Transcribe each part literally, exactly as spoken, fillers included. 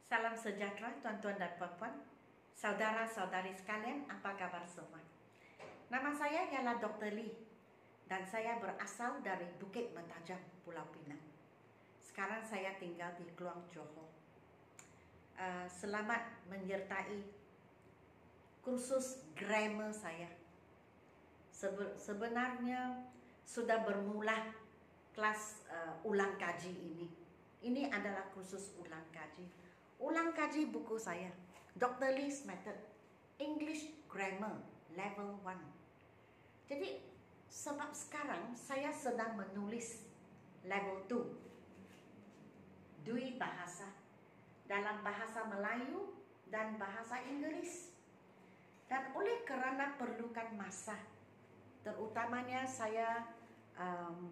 Salam sejahtera tuan-tuan dan puan-puan, saudara-saudari sekalian, apa kabar semua? Nama saya ialah doktor Lee dan saya berasal dari Bukit Mentajam, Pulau Pinang. Sekarang saya tinggal di Kluang Johor. Uh, selamat menyertai kursus grammar saya. Sebe sebenarnya sudah bermula kelas uh, ulang kaji ini. Ini adalah kursus ulang kaji. Ulang kaji buku saya, doktor Lee's Method, English Grammar Level one. Jadi, sebab sekarang saya sedang menulis Level two, Dui Bahasa, dalam bahasa Melayu dan bahasa Inggris. Dan oleh kerana perlukan masa, terutamanya saya um,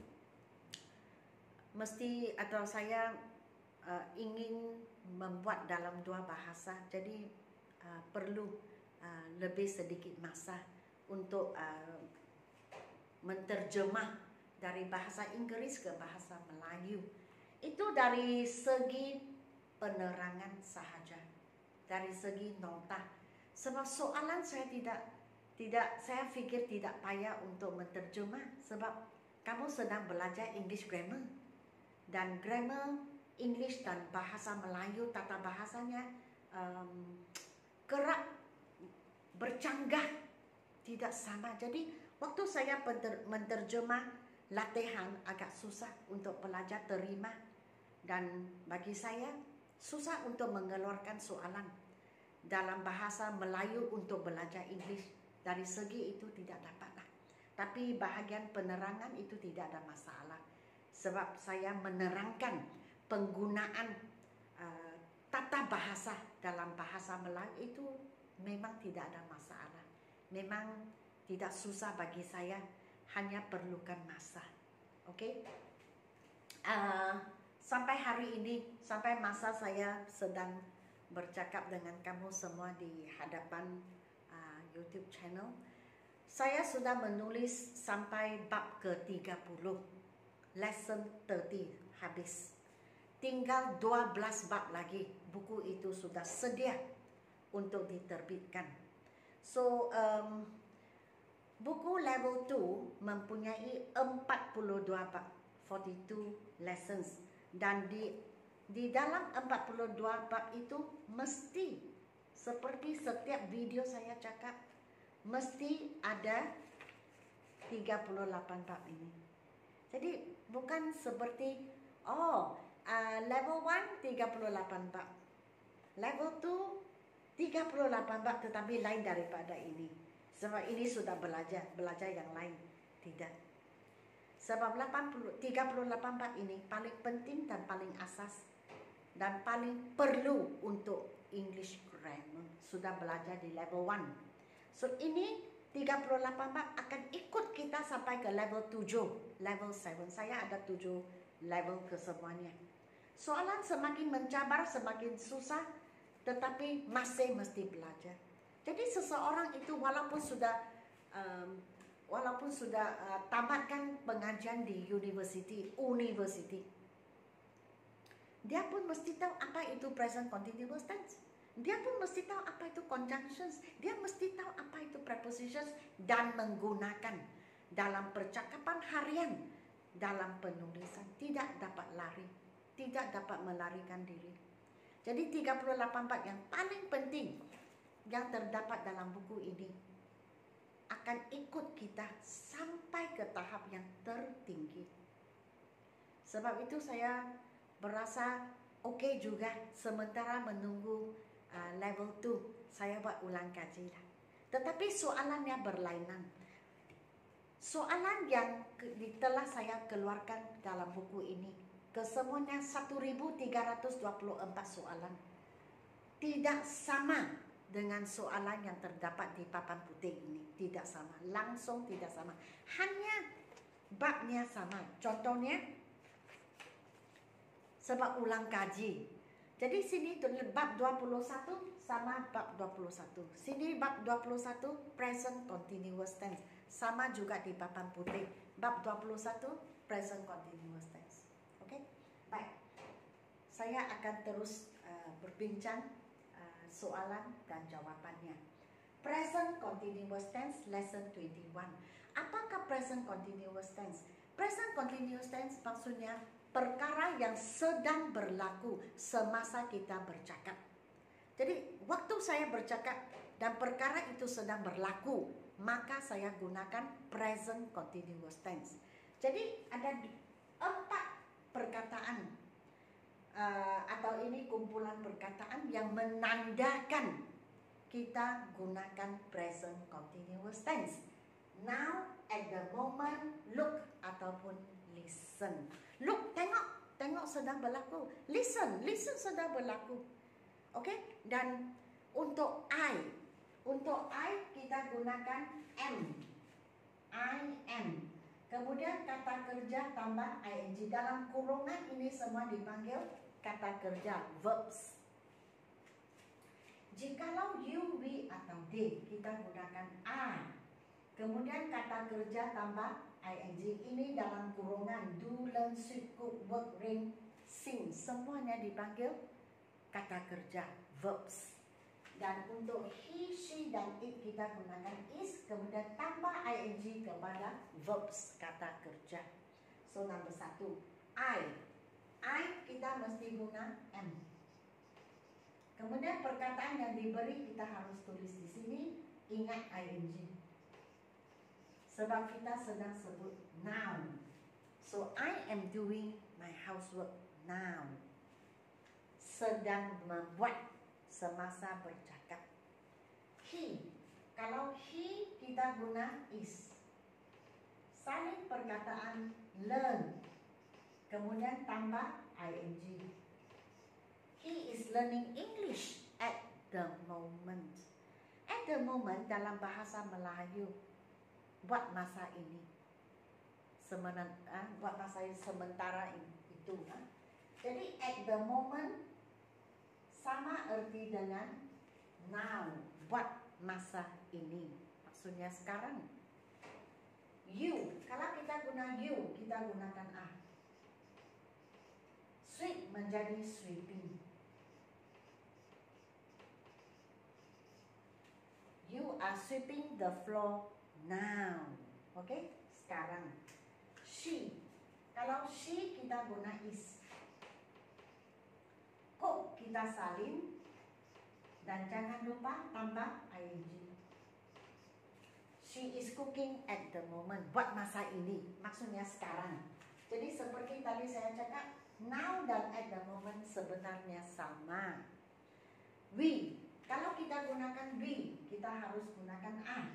mesti atau saya uh, ingin membuat dalam dua bahasa, jadi uh, perlu uh, lebih sedikit masa untuk uh, menterjemah dari bahasa Inggris ke bahasa Melayu. Itu dari segi penerangan sahaja, dari segi nota. Sebab soalan saya tidak tidak saya fikir tidak payah untuk menterjemah, sebab kamu sedang belajar English grammar, dan grammar English dan bahasa Melayu tata bahasanya um, kerap bercanggah, tidak sama. Jadi waktu saya menterjemah latihan agak susah untuk pelajar terima, dan bagi saya susah untuk mengeluarkan soalan dalam bahasa Melayu untuk belajar English. Dari segi itu tidak dapatlah. Tapi bahagian penerangan itu tidak ada masalah, sebab saya menerangkan penggunaan uh, tata bahasa dalam bahasa Melayu itu memang tidak ada masalah. Memang tidak susah bagi saya, hanya perlukan masa. Oke? Okay? Uh, sampai hari ini, sampai masa saya sedang bercakap dengan kamu semua di hadapan uh, YouTube channel, saya sudah menulis sampai bab ke tiga puluh, lesson tiga puluh habis. Tinggal dua belas bab lagi, buku itu sudah sedia untuk diterbitkan. So, um, buku level two mempunyai empat puluh dua bab, empat puluh dua lessons. Dan di di dalam empat puluh dua bab itu mesti, seperti setiap video saya cakap, mesti ada tiga puluh delapan bab ini. Jadi bukan seperti, oh, Uh, level one tiga puluh delapan bab, level two tiga puluh delapan bab, tetapi lain daripada ini. Sebab ini sudah belajar, belajar yang lain. Tidak. Sebab tiga puluh delapan bab ini paling penting dan paling asas dan paling perlu untuk English grammar. Sudah belajar di level one. So ini tiga puluh delapan bab akan ikut kita sampai ke level tujuh, level tujuh. Saya ada tujuh level kesemuanya. Soalan semakin mencabar, semakin susah, tetapi masih mesti belajar. Jadi seseorang itu walaupun sudah um, walaupun sudah uh, tamatkan pengajian di university, university, dia pun mesti tahu apa itu present continuous tense. Dia pun mesti tahu apa itu conjunctions. Dia mesti tahu apa itu prepositions, dan menggunakan dalam percakapan harian, dalam penulisan. Tidak dapat lari, tidak dapat melarikan diri. Jadi tiga puluh delapan bab yang paling penting yang terdapat dalam buku ini akan ikut kita sampai ke tahap yang tertinggi. Sebab itu saya berasa oke okay juga, sementara menunggu uh, level two, saya buat ulang kaji lah. Tetapi soalannya berlainan. Soalan yang telah saya keluarkan dalam buku ini, kesemuanya seribu tiga ratus dua puluh empat soalan. Tidak sama dengan soalan yang terdapat di papan putih ini. Tidak sama. Langsung tidak sama. Hanya babnya sama. Contohnya, sebab ulang kaji. Jadi sini bab dua puluh satu sama bab dua puluh satu. Sini bab dua puluh satu present continuous tense. Sama juga di papan putih. Bab dua puluh satu present continuous tense. Oke? Okay? Baik. Saya akan terus uh, berbincang uh, soalan dan jawapannya. Present continuous tense lesson twenty-one. Apakah present continuous tense? Present continuous tense maksudnya perkara yang sedang berlaku semasa kita bercakap. Jadi waktu saya bercakap dan perkara itu sedang berlaku, maka saya gunakan present continuous tense. Jadi ada empat perkataan uh, atau ini kumpulan perkataan yang menandakan kita gunakan present continuous tense. Now, at the moment, look ataupun listen. Look, tengok, tengok sedang berlaku. Listen, listen sedang berlaku. Okey, dan untuk I, untuk I kita gunakan am. I am. Kemudian kata kerja tambah ing. Dalam kurungan ini semua dipanggil kata kerja, verbs. Jikalau you, we atau they, kita gunakan are. Kemudian kata kerja tambah ing. Ini dalam kurungan do, learn, speak, cook, work, read, sing. Semuanya dipanggil kata kerja, verbs. Dan untuk he, she, dan it kita gunakan is. Kemudian tambah ing kepada verbs, kata kerja. So, nombor satu, I. I kita mesti guna am. Kemudian perkataan yang diberi kita harus tulis di sini, ingat ing. Sebab kita sedang sebut noun. So, I am doing my housework now. Sedang membuat semasa bercakap. He, kalau he kita guna is. Salin perkataan learn. Kemudian tambah ing. He is learning English at the moment. At the moment dalam bahasa Melayu, buat masa ini. Sementara, ah, buat masa sementara itu. Ah. Jadi at the moment sama erti dengan now, buat masa ini. Maksudnya sekarang. You, kalau kita guna you, kita gunakan ah. Sweep menjadi sweeping. You are sweeping the floor now. Oke, okay? Sekarang. She, kalau she kita guna is. Cook kita salin. Dan jangan lupa tambah ing. She is cooking at the moment. Buat masa ini. Maksudnya sekarang. Jadi seperti tadi saya cakap, now dan at the moment sebenarnya sama. We, kalau kita gunakan we, kita harus gunakan are.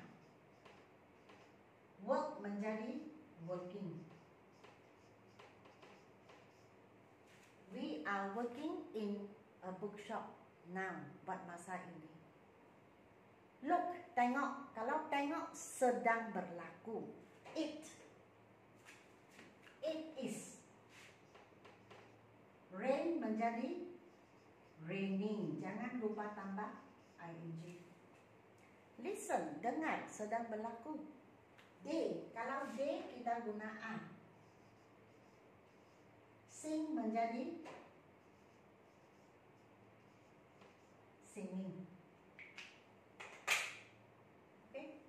Work menjadi working. We are working in a bookshop now, buat masa ini. Look, tengok. Kalau tengok sedang berlaku. It. It is. Rain menjadi raining. Jangan lupa tambah ing. Listen, dengar, sedang berlaku. They, kalau they kita guna are. Sing menjadi singing. Okay?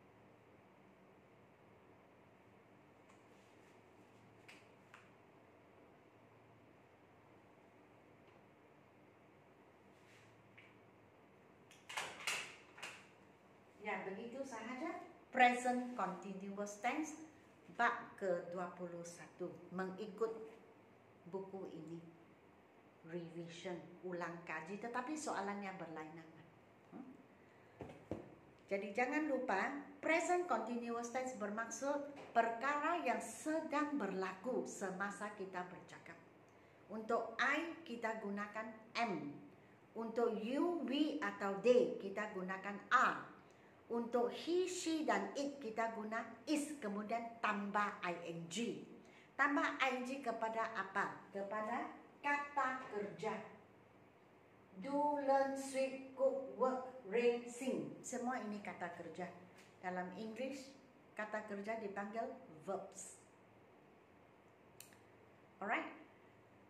Ya, begitu sahaja present continuous tense bab ke dua puluh satu mengikut buku ini. Revision, ulang kaji, tetapi soalannya berlainan. Hmm? Jadi jangan lupa present continuous tense bermaksud perkara yang sedang berlaku semasa kita bercakap. Untuk I kita gunakan am. Untuk you, we atau they kita gunakan are. Untuk he, she dan it kita guna is, kemudian tambah ing. Tambah ing kepada apa? Kepada kata kerja. Do, learn, sweep, cook, work, read, sing. Semua ini kata kerja. Dalam English, kata kerja dipanggil verbs. Alright.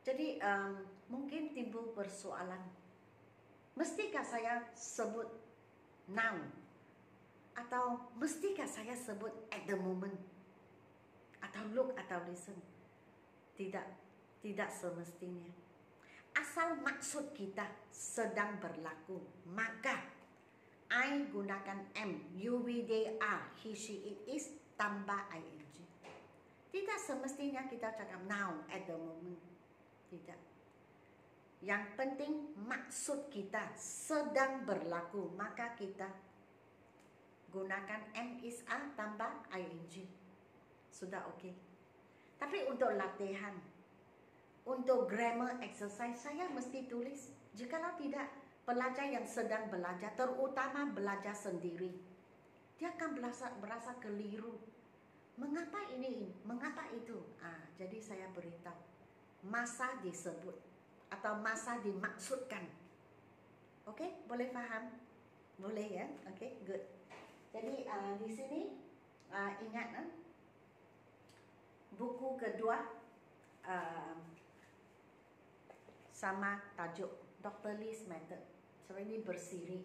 Jadi um, mungkin timbul persoalan, mestikah saya sebut now? Atau mestikah saya sebut at the moment? Atau look atau listen? Tidak, tidak semestinya. Asal maksud kita sedang berlaku, maka I gunakan am, you, we, they, are, he, she, it, is, tambah ing. Tidak semestinya kita cakap now, at the moment. Tidak. Yang penting maksud kita sedang berlaku, maka kita gunakan am, is, are, tambah ing. Sudah oke. Okay. Tapi untuk latihan, untuk grammar exercise, saya mesti tulis. Jikalau tidak, pelajar yang sedang belajar, terutama belajar sendiri, dia akan berasa, berasa keliru. Mengapa ini, mengapa itu? Ah, jadi saya beritahu, masa disebut atau masa dimaksudkan. Oke, okay? Boleh faham? Boleh ya? Oke, okay, good. Jadi uh, di sini uh, ingat, uh, buku kedua uh, sama tajuk Doctor Lee's Method. Sebenarnya bersiri.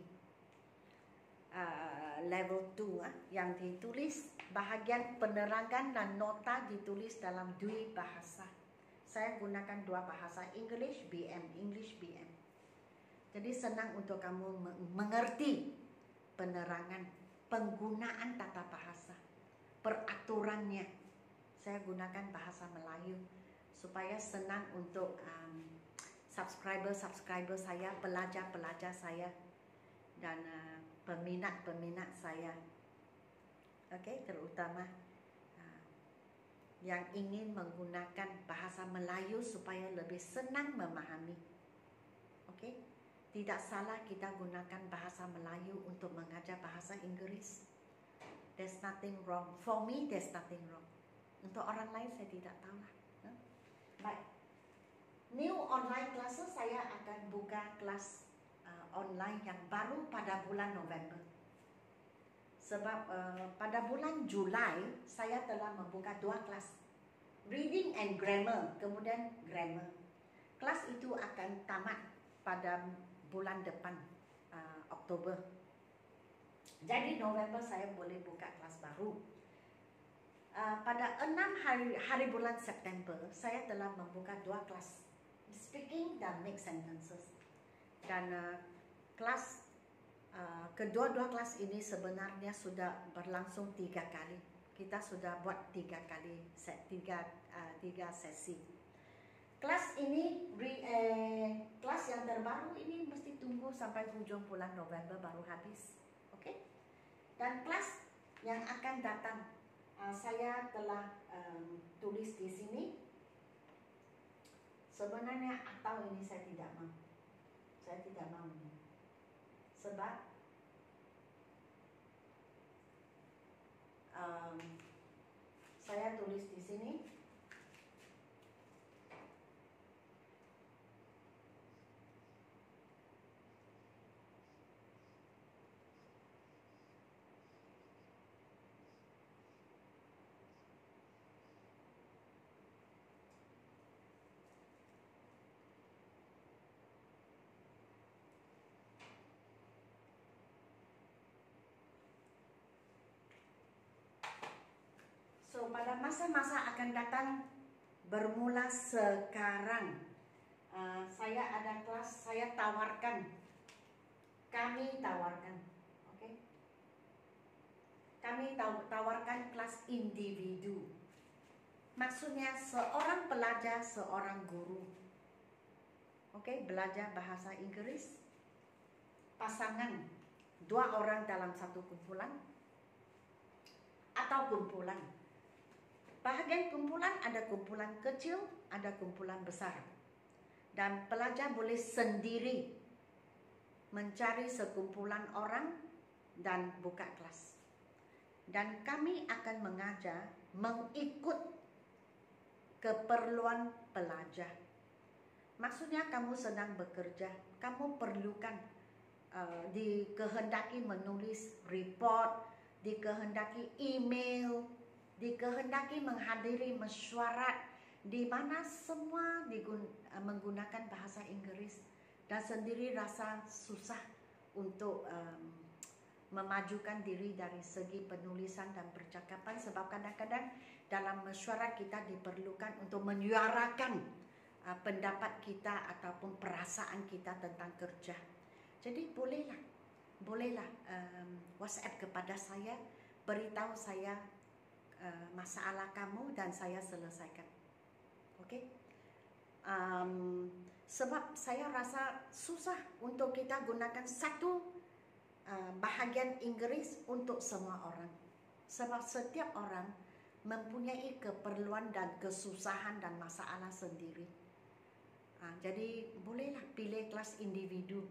Uh, level dua uh, yang ditulis bahagian penerangan dan nota ditulis dalam dua bahasa. Saya gunakan dua bahasa, English B M, English B M. Jadi senang untuk kamu mengerti penerangan, penggunaan tata bahasa, peraturannya. Saya gunakan bahasa Melayu supaya senang untuk um, subscriber-subscriber saya, pelajar-pelajar saya, dan uh, peminat-peminat saya, oke, okay, terutama uh, yang ingin menggunakan bahasa Melayu supaya lebih senang memahami. Oke, okay? Tidak salah kita gunakan bahasa Melayu untuk mengajar bahasa Inggris. There's nothing wrong. For me, there's nothing wrong. Untuk orang lain saya tidak tahu lah. Huh? Baik, new online classes, saya akan buka kelas online yang baru pada bulan November. Sebab uh, pada bulan Julai saya telah membuka dua kelas, reading and grammar, kemudian grammar. Kelas itu akan tamat pada bulan depan, uh, Oktober. Jadi November saya boleh buka kelas baru. Uh, pada enam hari, hari bulan September saya telah membuka dua kelas, speaking dan make sentences. Dan uh, kelas uh, kedua-dua kelas ini sebenarnya sudah berlangsung tiga kali. Kita sudah buat tiga kali, set, tiga, uh, tiga sesi. Kelas ini, re, eh, kelas yang terbaru ini mesti tunggu sampai hujung bulan November baru habis. Oke? Okay? Dan kelas yang akan datang, uh, saya telah um, tulis di sini. Sebenarnya atau ini saya tidak mau. Saya tidak mau ini. Sebab um, saya tulis di sini So, pada masa-masa akan datang bermula sekarang, uh, saya ada kelas, saya tawarkan, kami tawarkan, oke? Okay? Kami tawarkan kelas individu. Maksudnya seorang pelajar, seorang guru, oke? Okay? Belajar bahasa Inggris, pasangan, dua orang dalam satu kumpulan, atau kumpulan. Bahagian kumpulan ada kumpulan kecil, ada kumpulan besar. Dan pelajar boleh sendiri mencari sekumpulan orang dan buka kelas. Dan kami akan mengajar mengikut keperluan pelajar. Maksudnya kamu sedang bekerja, kamu perlukan uh, dikehendaki menulis report, dikehendaki email, dikehendaki menghadiri mesyuarat, di mana semua digun, uh, menggunakan bahasa Inggris dan sendiri rasa susah untuk um, memajukan diri dari segi penulisan dan percakapan, sebab kadang-kadang dalam mesyuarat kita diperlukan untuk menyuarakan uh, pendapat kita ataupun perasaan kita tentang kerja. Jadi bolehlah, bolehlah um, WhatsApp kepada saya, beritahu saya uh, masalah kamu dan saya selesaikan. Okey? Um, sebab saya rasa susah untuk kita gunakan satu uh, bahagian Inggeris untuk semua orang. Sebab setiap orang mempunyai keperluan dan kesusahan dan masalah sendiri. Uh, jadi bolehlah pilih kelas individu,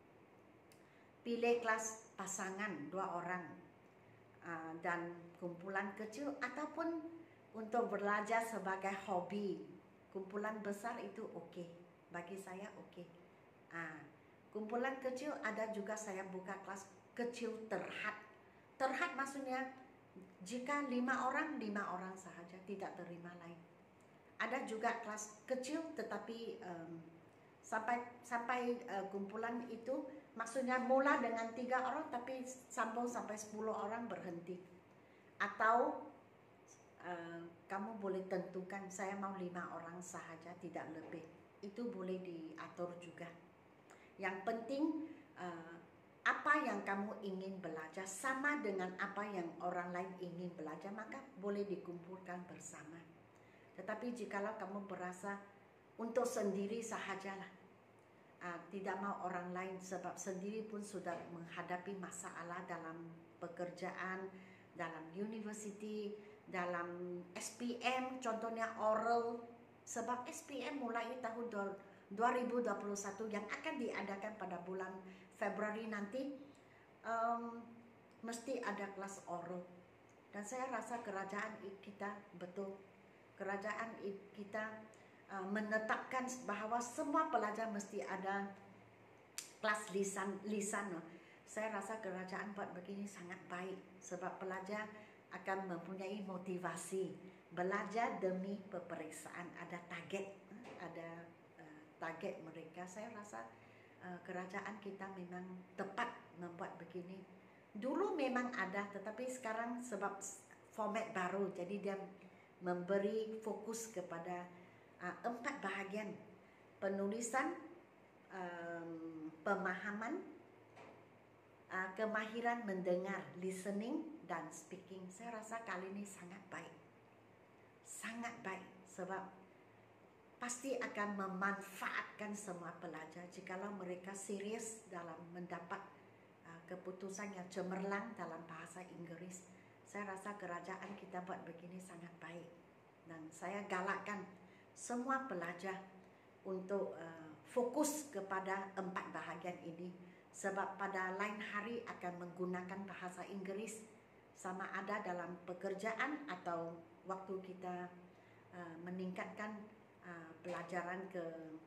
pilih kelas pasangan dua orang, uh, dan kumpulan kecil ataupun untuk belajar sebagai hobi. Kumpulan besar itu okey, bagi saya okey. Ah, kumpulan kecil ada juga saya buka kelas kecil terhad. Terhad maksudnya jika lima orang, lima orang sahaja, tidak terima lain. Ada juga kelas kecil tetapi um, sampai sampai uh, kumpulan itu maksudnya mula dengan tiga orang tapi sambung sampai sepuluh orang berhenti. Atau Uh, kamu boleh tentukan saya mau lima orang sahaja, tidak lebih. Itu boleh diatur juga. Yang penting uh, apa yang kamu ingin belajar sama dengan apa yang orang lain ingin belajar, maka boleh dikumpulkan bersama. Tetapi jikalau kamu berasa untuk sendiri sahajalah, uh, tidak mau orang lain, sebab sendiri pun sudah menghadapi masalah dalam pekerjaan, dalam universiti, dalam S P M, contohnya oral. Sebab S P M mulai tahun dua ribu dua puluh satu yang akan diadakan pada bulan Februari nanti, um, mesti ada kelas oral. Dan saya rasa kerajaan kita betul, kerajaan kita uh, menetapkan bahawa semua pelajar mesti ada kelas lisan lisan. Saya rasa kerajaan buat begini sangat baik, sebab pelajar akan mempunyai motivasi belajar demi peperiksaan. Ada target, ada uh, target mereka. Saya rasa uh, kerajaan kita memang tepat membuat begini. Dulu memang ada, tetapi sekarang sebab format baru, jadi dia memberi fokus kepada uh, empat bahagian: penulisan, um, pemahaman, uh, kemahiran mendengar, listening, dan speaking. Saya rasa kali ini sangat baik, sangat baik, sebab pasti akan memanfaatkan semua pelajar jikalau mereka serius dalam mendapat uh, keputusan yang cemerlang dalam bahasa Inggeris. Saya rasa kerajaan kita buat begini sangat baik, dan saya galakkan semua pelajar untuk uh, fokus kepada empat bahagian ini, sebab pada lain hari akan menggunakan bahasa Inggeris sama ada dalam pekerjaan atau waktu kita uh, meningkatkan uh, pelajaran ke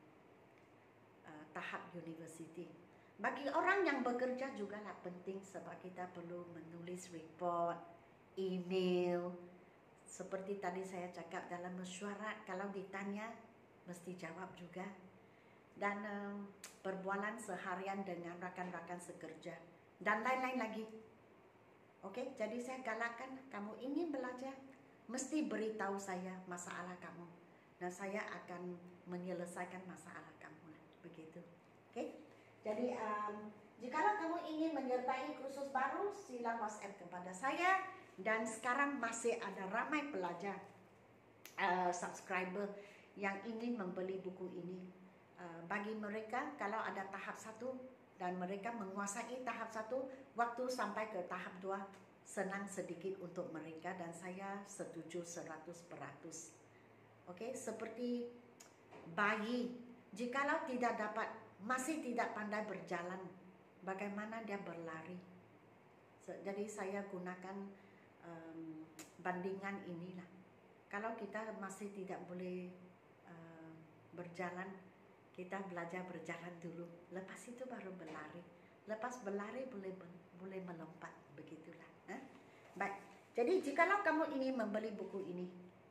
uh, tahap universiti. Bagi orang yang bekerja juga lah penting, sebab kita perlu menulis report, email. Seperti tadi saya cakap dalam mesyuarat, kalau ditanya mesti jawab juga. Dan um, perbualan seharian dengan rakan-rakan sekerja dan lain-lain lagi. Okey, jadi saya galakkan, kamu ingin belajar, mesti beritahu saya masalah kamu dan saya akan menyelesaikan masalah kamu. Begitu. Okey. Jadi um, jikalau kamu ingin menyertai kursus baru, sila WhatsApp kepada saya. Dan sekarang masih ada ramai pelajar, uh, subscriber yang ingin membeli buku ini. Uh, bagi mereka, kalau ada tahap satu dan mereka menguasai tahap satu, waktu sampai ke tahap dua senang sedikit untuk mereka, dan saya setuju seratus peratus. Okey, seperti bayi, jikalau tidak dapat, masih tidak pandai berjalan, bagaimana dia berlari? Jadi saya gunakan um, bandingan inilah. Kalau kita masih tidak boleh uh, berjalan, kita belajar berjalan dulu, lepas itu baru berlari. Lepas berlari boleh boleh melompat, begitulah. Eh? Baik. Jadi jikalau kamu ingin membeli buku ini,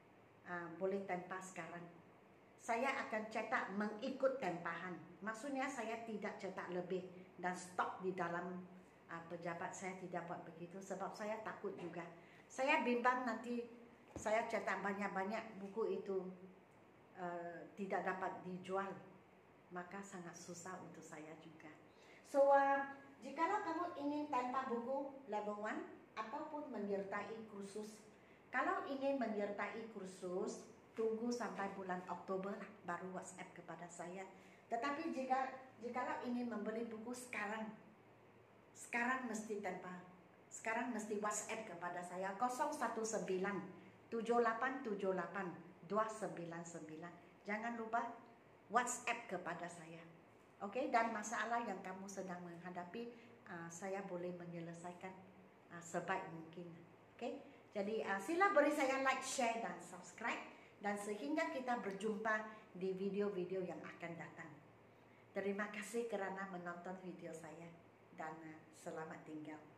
uh, boleh tempah sekarang. Saya akan cetak mengikut tempahan. Maksudnya saya tidak cetak lebih dan stok di dalam uh, pejabat. Saya tidak buat begitu sebab saya takut juga. Saya bimbang nanti saya cetak banyak-banyak buku itu uh, tidak dapat dijual. Maka sangat susah untuk saya juga. So, uh, jikalau kamu ingin tempah buku level one ataupun menyertai kursus, kalau ingin menyertai kursus, tunggu sampai bulan Oktober lah, baru WhatsApp kepada saya. Tetapi jika jikalau ingin membeli buku sekarang, sekarang mesti tempah, sekarang mesti WhatsApp kepada saya kosong satu sembilan tujuh lapan tujuh lapan dua sembilan sembilan. Jangan lupa WhatsApp kepada saya. Oke, okay? Dan masalah yang kamu sedang menghadapi, uh, saya boleh menyelesaikan uh, sebaik mungkin. Oke, okay? Jadi uh, sila beri saya like, share dan subscribe, dan sehingga kita berjumpa di video-video yang akan datang. Terima kasih kerana menonton video saya dan uh, selamat tinggal.